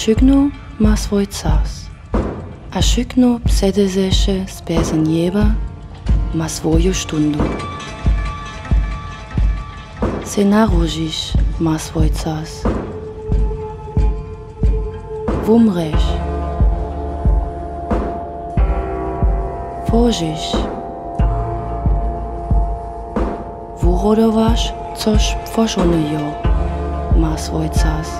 Všechno má svoj čas. A všechno předezeše spězenieva má svoju štundu. Se narodíš má svoj čas. Umreš. Tworzysz. Urodowasz coś tworzonego ma swój czas.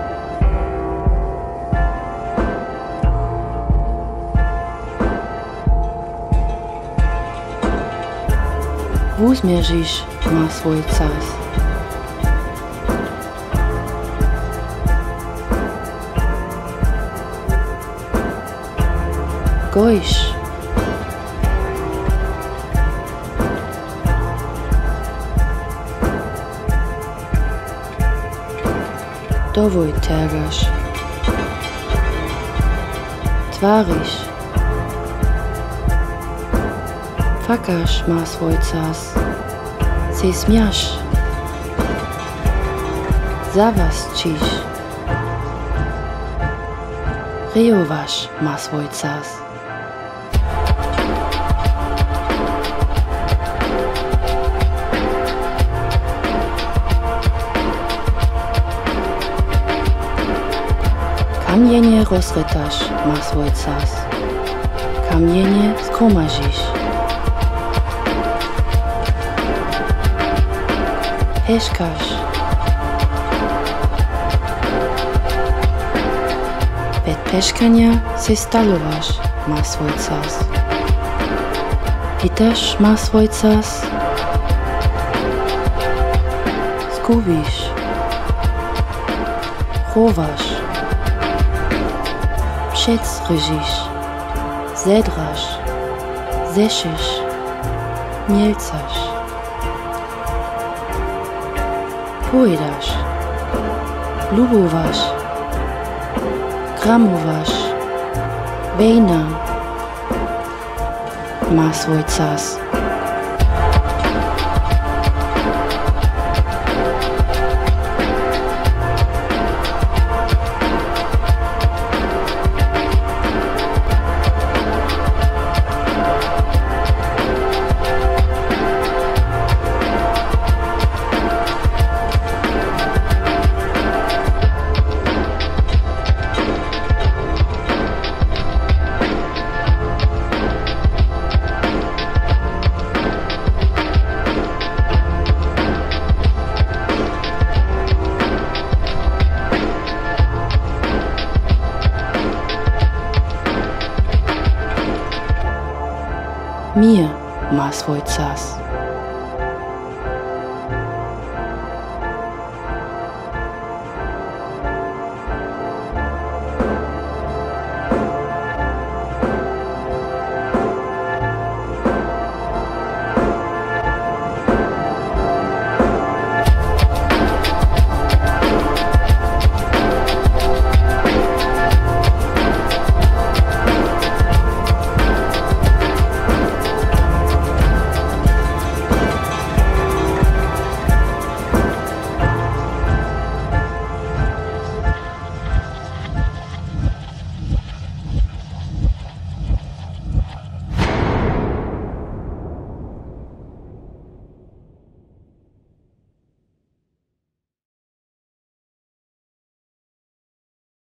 Uzmierzysz ma swój czas. Gojsz. Dowój tergasz. Twarisz. Fakasz ma swój czas. Se śmiasz. Zawastczysz. Rejowasz ma swój czas. Kamienie rozrytasz ma swój czas. Kamienie zgromadzisz. Peszkasz. Bez peszkania se stalowasz ma swój czas. Pitasz ma swój czas. Skubisz. Chowasz. Przedsryżysz. Zedrasz. Zeszysz. Mielcasz. Pojedasz. Lubowasz. Gramowasz. Wejna ma swój czas. Mir ma swój czas.